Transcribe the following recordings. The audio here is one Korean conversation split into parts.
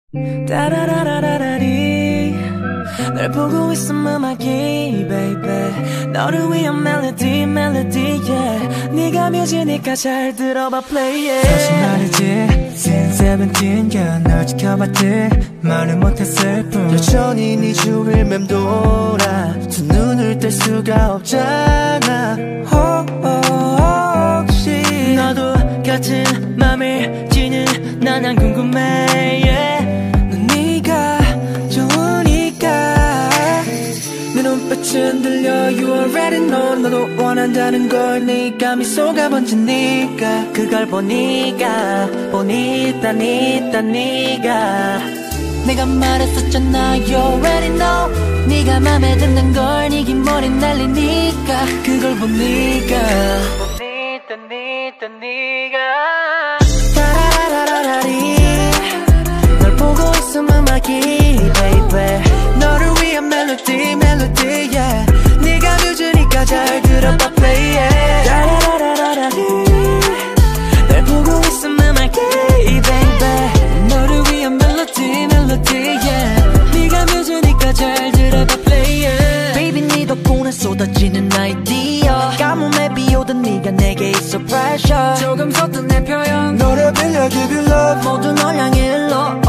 따라라라라리 널 보고 있음 음악이 baby 너를 위한 멜로디 yeah 네가 뮤지니까 잘 들어봐 play it 사실 말이지 since 17 yeah 널 지켜봤지 말을 못했을 뿐 여전히 네 주위를 맴돌아 두 눈을 뗄 수가 없잖아 혹시 너도 같은 맘일지는 난 안 궁금해 yeah. 넌 네가 좋으니까 내 눈빛은 들려 You already know 너도 원한다는 걸 네가 미소가 번지니까 그걸 보니까 네가 내가 말했었잖아 You already know 네가 맘에 드는 걸 네 긴 머리 날리니까 그걸 보니까 네가 따라라라라리 널 보고 있음 음악이 baby 너를 위한 멜로디 yeah 네가 뮤즈니까 잘 들어봐 play it 따라라라라리 널 보고 있음 음악이 baby 너를 위한 멜로디 yeah 네가 뮤즈니까 잘 들어봐 play it Baby 네 덕분에 쏟아지는 아이디어 가뭄에 비오던 네가 내게 있어 pressure 조금 섰던 내 표현 너를 빌려 give you love 모두 널 향해 일러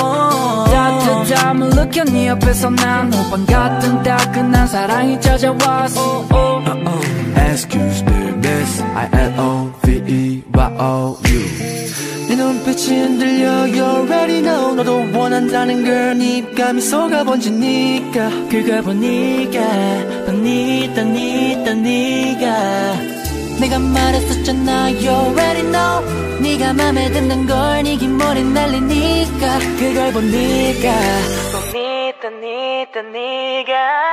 따뜻함을 느껴 네 옆에서 난 호빵 같은 따끈한 사랑이 찾아왔어 Excuse me miss I-L-O-V-E-Y-O-U 네 눈빛이 흔들려 You already know 너도 원한다는 걸 네가 미소가 번지니까 그걸 보니까 네가 내가 말했었잖아 You already know 네가 맘에 드는 걸 네 긴 머리 날리니까 그걸 보니까 네가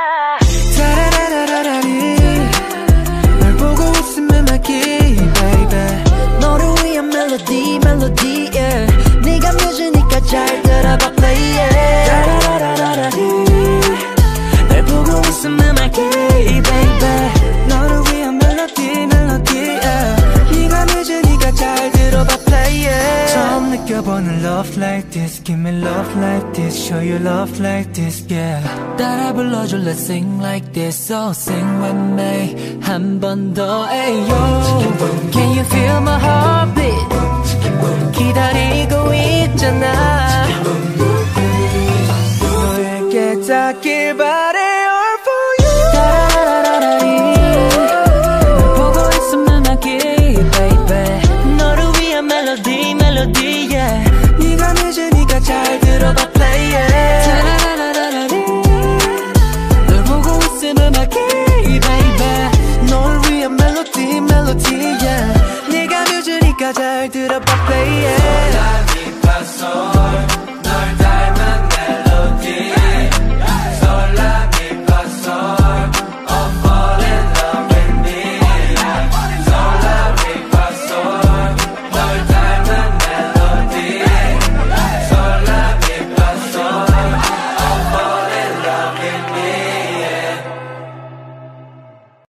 따라라라라리 널 보고 있으면 막히 baby 너를 위한 멜로디 yeah 네가 뮤즈니까 잘 들어봐 play it 따라라라라리 널 보고 있으면 막히 baby 너를 위한 멜로디 yeah 네가 뮤즈니까 잘 들어봐 play it 처음 느껴보는 love like this Give me love like this Show you love like this yeah 따라 불러줘 let's sing like this So sing with me 한 번 더 ayo Can you feel my heartbeat 기다리고 있잖아 너에게 닿길 바래 all for you 따라라라라리 널 보고 있으면 막히 baby 너를 위한 멜로디 yeah 네가 뮤즈니까 잘 들어봐 play it 따라라라라리 널 보고 있으면 막히 baby 널 위한 멜로디 yeah 네가 뮤즈니까 잘 들어봐 play it